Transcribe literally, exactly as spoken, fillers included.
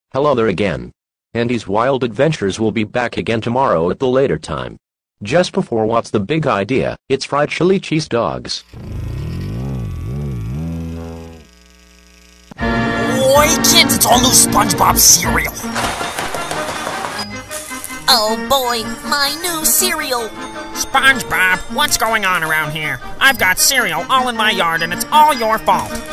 Hello there again. Andy's Wild Adventures will be back again tomorrow at the later time. Just before What's the Big Idea, it's fried chili cheese dogs. Oi, kids, it's all new SpongeBob cereal. Oh boy, my new cereal. SpongeBob, what's going on around here? I've got cereal all in my yard and it's all your fault.